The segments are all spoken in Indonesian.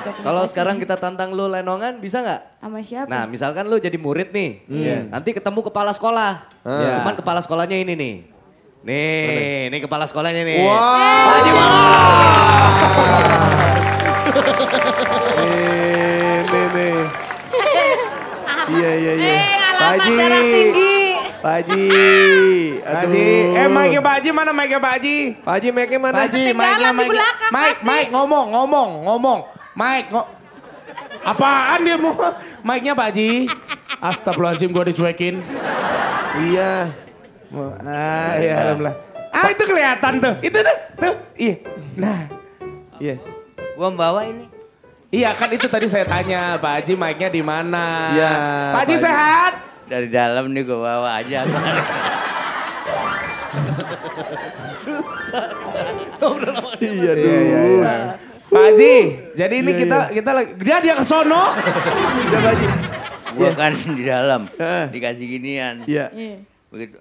Kalau sekarang kita tantang lu lenongan, bisa nggak? Sama siapa? Nah, misalkan lu jadi murid nih. Nanti ketemu kepala sekolah. Cuman kepala sekolahnya ini nih. Nih, ini kepala sekolahnya nih. Wow. Pak Haji Wala. Nih. Iya. Pak Haji. Pak Haji. Aduh. Mic-nya Pak Haji mana mic-nya Pak Haji? Pak Haji mic-nya mana? Pak Haji, mic-nya. Mic, ngomong. Apaan dia mau? Mic-nya Pak Haji. Astagfirullahaladzim gue dicuekin. Iya. Iya, alhamdulillah. Itu kelihatan tuh. Itu tuh. Iya. Nah. Iya. Gua bawa ini. Iya kan itu tadi saya tanya, Pak Haji mic-nya di mana? Iya. Pak Haji sehat? Dari dalam nih gua bawa aja. Susah. Iya. Pak Haji, jadi ini kita lagi dia ke sono. Iya Pak Haji. Gua kan di dalam dikasih ginian. Iya. Begitu.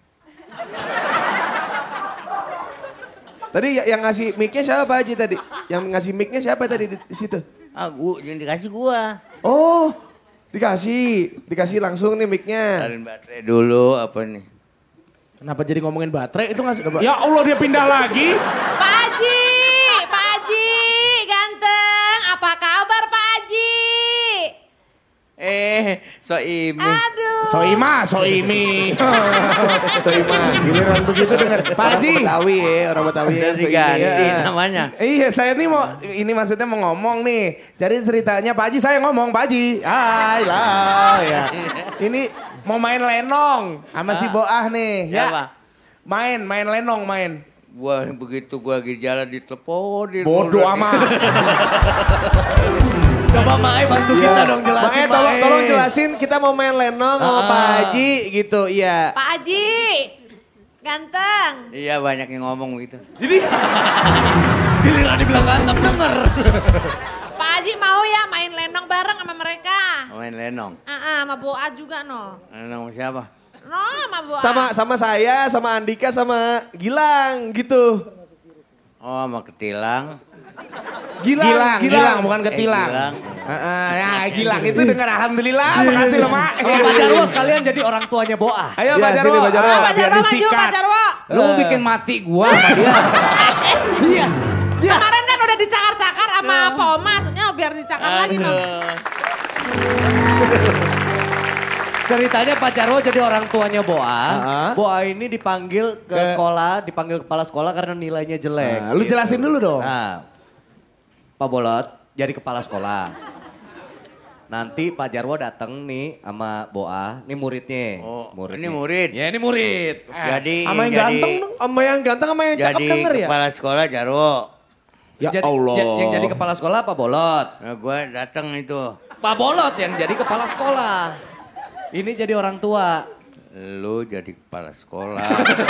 Tadi yang ngasih mic-nya siapa Pak Haji tadi? Yang ngasih mic-nya siapa tadi di situ? Yang dikasih gua. Oh, dikasih langsung nih mic-nya. Taruhin baterai dulu apa nih? Kenapa jadi ngomongin baterai itu ngasih? Ya Allah dia pindah lagi. Pak Haji, ganteng. Apa kabar Pak Haji? Soimi. Aduh. Soima. Soima. Giliran begitu dengar. Pak Haji. Orang Betawi ya. Udah diganti namanya. Iya, saya nih ini maksudnya mau ngomong nih. Jadi ceritanya Pak Haji saya ngomong, Pak Haji. Hai lah ya. Ini mau main lenong sama si Boah nih. Ya. Main lenong. Gua lagi jalan diteleponin. Bodoh amat. Coba Mae bantu kita dong jelasin. Mae tolong jelasin kita mau main lenong sama Pak Haji gitu. Iya. Pak Haji, ganteng. Iya banyak yang ngomong gitu. Jadi Giliran dibilang ganteng denger. Pak Haji mau ya main lenong bareng sama mereka. Main lenong. Sama Boa juga no. Lenong siapa? No, sama Boa. Sama saya, sama Andika, sama Gilang gitu. Oh sama Ketilang. Gilang, bukan ketilang. Gilang. Gilang itu dengar alhamdulillah. Makasih loh, Mak. Kalau Pak Jarwo sekalian jadi orang tuanya Boah. Ayo Ya, Pak Jarwo. sini, Pak Jarwo. Pak Jarwo maju, Pak Jarwo. Lu mau bikin mati gua sama dia. Iya. Kemarin kan udah dicakar-cakar sama Pak Oma, maksudnya biar dicakar lagi no. Ceritanya Pak Jarwo jadi orang tuanya Boah. Boah ini dipanggil ke sekolah, dipanggil kepala sekolah karena nilainya jelek. Nah, lu jelasin dulu dong. Nah, Pak Bolot jadi kepala sekolah. Nanti Pak Jarwo datang nih sama Boah, ini muridnya. Oh, muridnya. ini murid. Ya ini murid. Jadi Sama yang ganteng dong. Sama yang ganteng sama yang cakep jadi denger ya? kepala sekolah Jarwo. Ya Jadi- Allah. Yang jadi kepala sekolah Pak Bolot. Nah, gua datang itu. Pak Bolot yang jadi kepala sekolah. Ini jadi orang tua. Lu jadi kepala sekolah.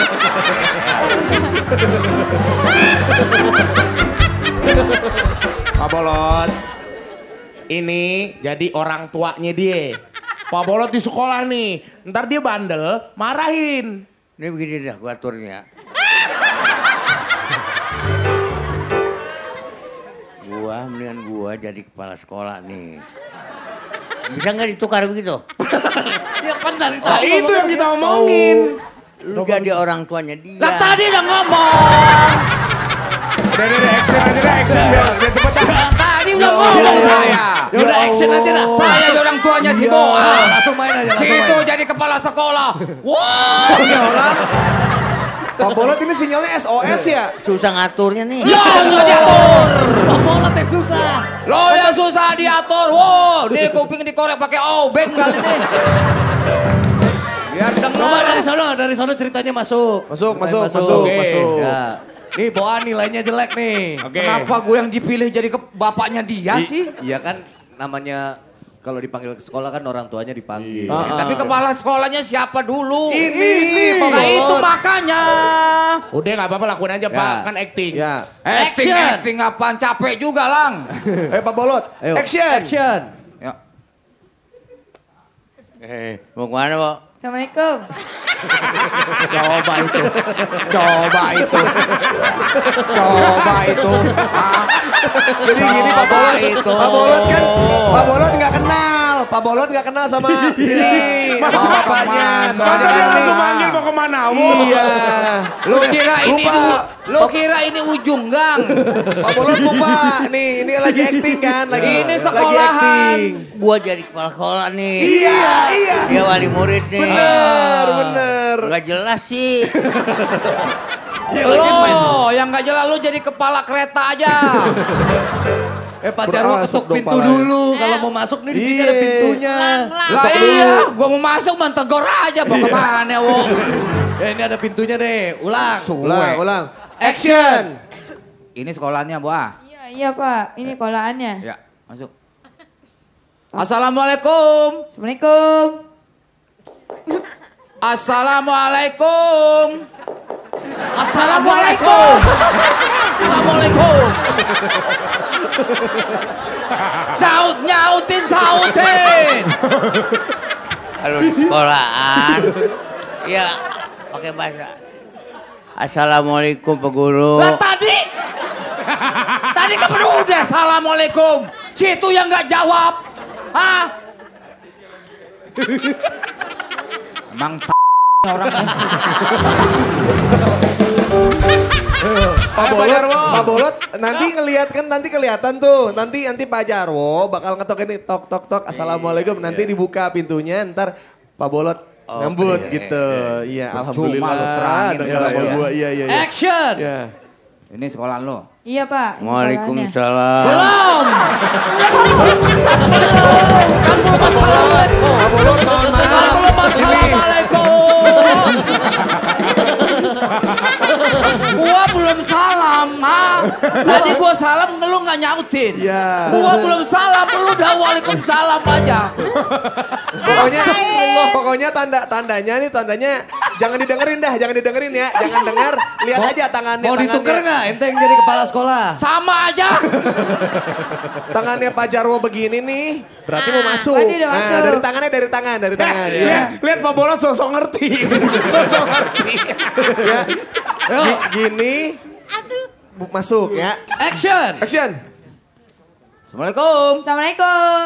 Pak Bolot. Ini jadi orang tuanya dia. Pak Bolot di sekolah nih. Ntar dia bandel, marahin. Ini begini dah gua aturnya. Mendingan gua jadi kepala sekolah nih. Bisa nggak ditukar begitu? Ya kan dari Nah, itu yang kita omongin. Lu jadi orang tuanya dia. Lah tadi udah ngomong. Udah, action aja deh, action. Biar cepet dah. Tadi udah ngomong saya. Ya udah action aja dah. Saya jadi orang tuanya si Boa. Langsung main aja. Langsung Situ main. jadi kepala sekolah. Wow, ini orang. Pak Bolot ini sinyalnya SOS ya? Susah ngaturnya nih. Lo susah diatur. Pak Bolot yang susah. Lo yang susah diatur. Wow, di kuping dikorek pakai obeng kali ini. Biar Coba dengar. dari sono ceritanya masuk. Masuk. Ya. Nih Boa nilainya jelek nih. Oke. Kenapa gue yang dipilih jadi bapaknya dia sih? Iya kan namanya kalau dipanggil ke sekolah kan orang tuanya dipanggil. Tapi kepala sekolahnya siapa dulu? Ini, Pak Nah Bolot. itu makanya. Udah nggak apa-apa lakuin aja Pak, kan acting. Ya. Acting apaan capek juga lang. Pak Bolot, Ayo. action. Action. Ya. Mau kemana, Bo? Assalamualaikum. Coba itu. Coba itu. Coba itu. Ah. Jadi gini Pak Coba Bolot, itu. Pak Bolot kan, Pak Bolot nggak kenal, Pak Bolot nggak kenal sama ini, sama bapaknya. Soalnya Masa dia kan langsung nih. manggil mau kemana? Iya. Lu kira ini Lupa. lu kira ini ujung gang. Pak Bolot lupa, nih ini lagi acting kan, lagi Ini lagi sekolahan. acting. Gua jadi kepala sekolah nih. Iya, iya. Dia wali murid nih. Bener, bener. Gak jelas sih. Lo yang gak jelas lu jadi kepala kereta aja. Pak Jarwo ketuk pintu dulu. Kalau mau masuk nih di sini ada pintunya. Lah iya, gua mau masuk mantegor aja mau kemana wo. Ini ada pintunya deh. Ulang. Ulang. Action. Ini sekolahnya Boah. Iya Pak, ini sekolahannya. Ya, masuk. Assalamualaikum. Assalamualaikum. Assalamualaikum. Assalamualaikum. Assalamualaikum. Nyautin. Kalau di sekolahan, ya pakai bahasa. Assalamualaikum Pak Guru. Lah tadi kan udah assalamualaikum. Situ yang nggak jawab. Hah? Emang orangnya. Pak Bolot, nanti ngelihat kan, nanti kelihatan tuh. Nanti Pak Jarwo bakal ngetok ini tok. Assalamualaikum. Nanti dibuka pintunya, ntar Pak Bolot ngambut gitu. Iya, alhamdulillah. lu terangin Dengar ya, sama ya. gua. Iya. Action. Iya. Ini sekolah lo. Iya Pak. ini Waalaikumsalam. Belum. Pak Bolot, mohon maaf. Assalamualaikum. Gua belum salam, ha? Tadi gua salam, lu nggak nyautin. Iya. Gua belum salam, lu udah waalaikumsalam aja. Pokoknya tandanya jangan didengerin ya, jangan dengar, lihat aja tangannya. Mau ditukar nggak? Ente yang jadi kepala sekolah. Sama aja. Tangannya Pak Jarwo begini nih, berarti mau masuk. berarti udah masuk. Dari tangan. Iya. Lihat Pak Bolot sosok ngerti. Ya. Gini. Masuk ya. Action. Assalamualaikum. Assalamualaikum.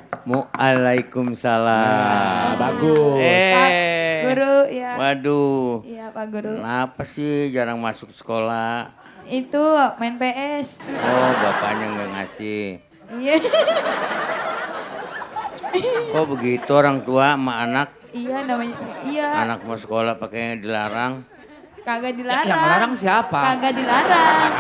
Waalaikumsalam. Bagus. Pak Guru, ya. Waduh. Iya Pak Guru. Kenapa sih jarang masuk sekolah? Itu main PS. Oh, bapaknya nggak ngasih. Iya. Kok begitu orang tua sama anak? Iya namanya. Iya. Anak mau sekolah pakai dilarang. Kagak dilarang. Yang larang siapa? Kagak dilarang.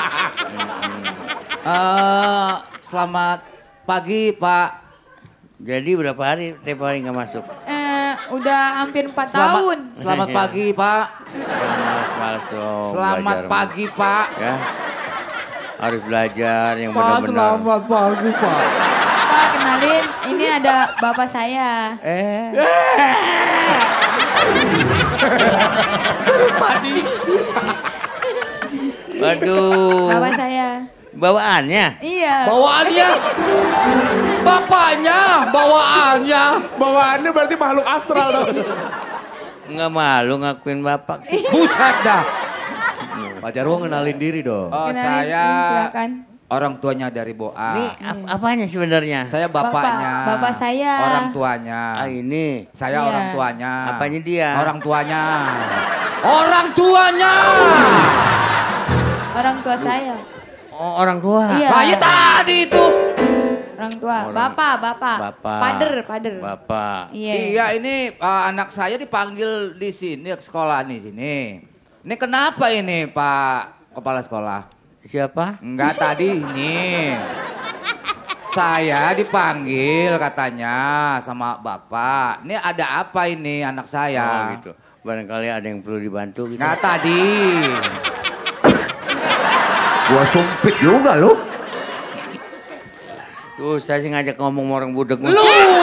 Selamat pagi Pak. Jadi berapa hari tiap hari nggak masuk? Udah hampir 4 tahun. Selamat pagi Pak. Jangan males-males dong. Selamat belajar. pagi Pak. Ya. Harus belajar yang benar-benar. pagi Pak. Pak kenalin, ini ada bapak saya. Waduh. Bapak saya. Bawaannya? Iya. Bawaannya. Bapaknya bawaannya. Bawaannya berarti makhluk astral dong. Nggak malu ngakuin bapak sih. Buset dah. Pak Jarwo ngenalin diri dong. Oh, Kenalin, saya silakan. orang tuanya dari Boa. Ini apanya sebenarnya? Saya bapaknya. Bapak saya. Orang tuanya. Ini. Saya Iya. orang tuanya. Apanya dia? Orang tuanya. Orang tuanya. Orang tua saya. Oh, orang tua. Iya. Lah, ya tadi itu. Orang tua. Orang- Bapak. Bapak. Pader. Bapak. Iya. Iya, ini anak saya dipanggil di sini sekolah nih sini. Ini kenapa ini Pak Kepala Sekolah? Siapa? Enggak tadi ini. Saya dipanggil katanya sama Bapak. Ini ada apa ini anak Oh saya? gitu. Barangkali ada yang perlu dibantu gitu. Enggak tadi. Gua sumpit juga lu. Tuh saya sih ngajak ngomong sama orang budek. Lu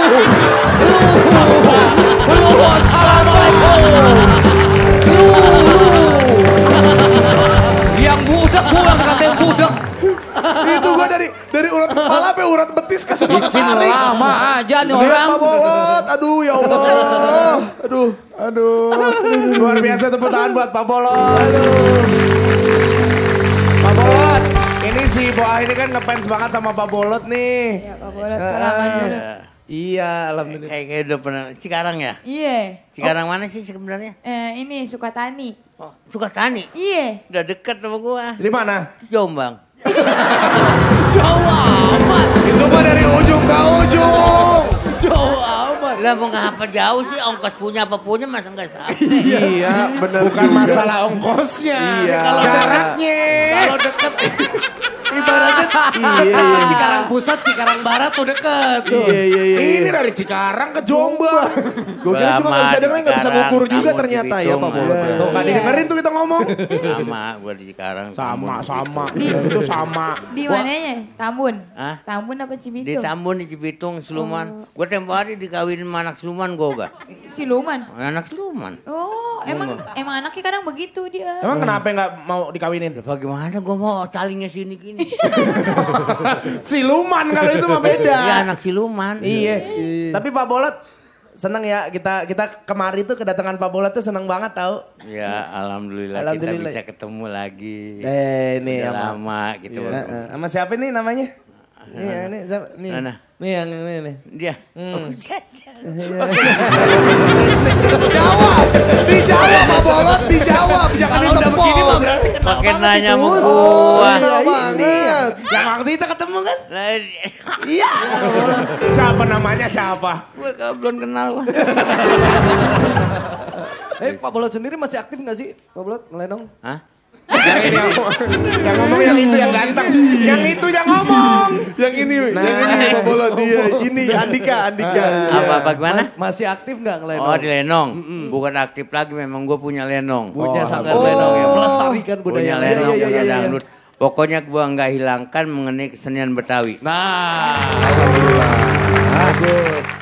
assalamualaikum. Yang budak gua kata yang budak. Itu gua dari urat kepala sampai urat betis ke semua Bikin ketarik. lama aja nih Lihat orang. Pak Bolot, aduh ya Allah. Aduh. Aduh, luar biasa tepuk tangan buat Pak Bolot. Pak Bolot, ini si Boah ini kan ngefans banget sama Pak Bolot nih. Ya Pak Bolot, salaman dulu. Iya, alhamdulillah. Kayak udah pernah Cikarang ya? Iya. Cikarang mana sih sebenarnya? Ini Sukatani. Oh, Sukatani. Iya. Udah deket sama gua. Di mana? Jombang. Jauh amat. Itu mah dari ujung ke ujung. Jauh amat. Lah mau ngapa jauh sih, ongkos punya apa punya masa nggak sampai. Iya, benar. Bukan masalah ongkosnya. Iya. Kalau jaraknya. Kalau deket ibaratnya deket Cikarang Pusat, Cikarang Barat tuh deket. Iya. Ini dari Cikarang ke Jombang. Gue kira cuma nggak bisa denger, nggak bisa ngukur juga Kamu ternyata ya Cibitung, Pak Bolot. mah. Tuh, nggak didengerin tuh kita ngomong. Sama, gua di Cikarang. Sama. Itu sama. Di mananya? Tambun. Hah? Tambun apa Di Cibitung? Tambun, di Cibitung, Siluman. Gua tempo hari dikawinin sama anak Siluman gua. Siluman. Anak Siluman. Oh, emang anaknya kadang begitu dia. Emang kenapa nggak mau dikawinin? Bagaimana gua mau calingnya sini gini. Siluman kalau itu mah beda. Iya anak Siluman. Iya. Tapi Pak Bolot seneng ya kita kemari tuh kedatangan Pak Bolot tuh seneng banget tahu. Ya alhamdulillah, Alhamdulillah. kita bisa ketemu lagi. Ini Udah sama. lama gitu. Sama siapa nih namanya? Ini siapa? Nih. Mana? Nih yang ini nih. Dia. Dijawab Pak Bolot, dijawab. Jangan Kalau udah ditepok. begini mah berarti kenal Pakai banget nanya itu. mau Oh, gua. kenal banget. Yang waktu kita ketemu kan? Lah, Iya. Siapa namanya siapa? gua belum kenal gua. Pak Bolot sendiri masih aktif nggak sih Pak Bolot ngelenong? Hah? Yang ini yang ngomong yang itu yang ganteng. Yang itu yang ngomong. Yang ini Pak Bolot dia. Ini Andika. Apa gimana? Masih aktif nggak ngelenong? Oh di Lenong. Bukan aktif lagi, memang gua punya Lenong. Punya sanggar lenong ya, melestarikan budaya Punya lenong. Lenong, iya, punya iya. dangdut. Pokoknya gua nggak hilangkan mengenai kesenian Betawi. Nah, Bagus.